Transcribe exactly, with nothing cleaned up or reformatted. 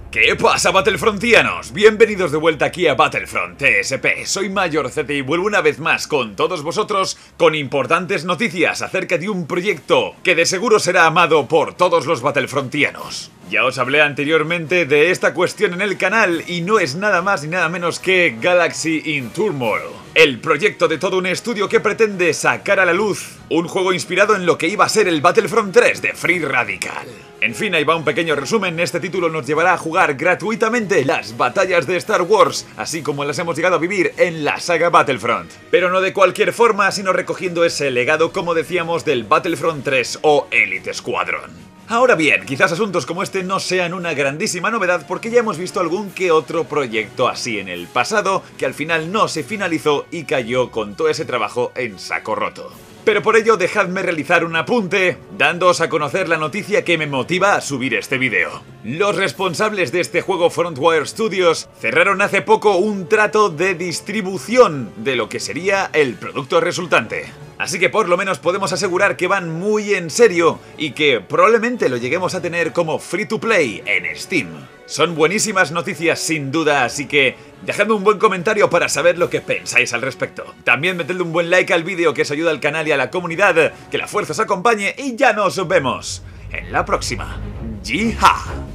¿Qué pasa, Battlefrontianos? Bienvenidos de vuelta aquí a Battlefront T S P. Soy Mayor Z y vuelvo una vez más con todos vosotros con importantes noticias acerca de un proyecto que de seguro será amado por todos los Battlefrontianos. Ya os hablé anteriormente de esta cuestión en el canal y no es nada más ni nada menos que Galaxy in Turmoil, el proyecto de todo un estudio que pretende sacar a la luz un juego inspirado en lo que iba a ser el Battlefront tres de Free Radical. En fin, ahí va un pequeño resumen. Este título nos llevará a jugar gratuitamente las batallas de Star Wars, así como las hemos llegado a vivir en la saga Battlefront. Pero no de cualquier forma, sino recogiendo ese legado, como decíamos, del Battlefront tres o Elite Squadron. Ahora bien, quizás asuntos como este no sean una grandísima novedad porque ya hemos visto algún que otro proyecto así en el pasado que al final no se finalizó y cayó con todo ese trabajo en saco roto. Pero por ello dejadme realizar un apunte, dándoos a conocer la noticia que me motiva a subir este vídeo. Los responsables de este juego, Frontwire Studios, cerraron hace poco un trato de distribución de lo que sería el producto resultante. Así que por lo menos podemos asegurar que van muy en serio y que probablemente lo lleguemos a tener como free to play en Steam. Son buenísimas noticias sin duda, así que dejadme un buen comentario para saber lo que pensáis al respecto. También metedle un buen like al vídeo que os ayuda al canal y a la comunidad, que la fuerza os acompañe y ya nos vemos en la próxima. ¡Yija!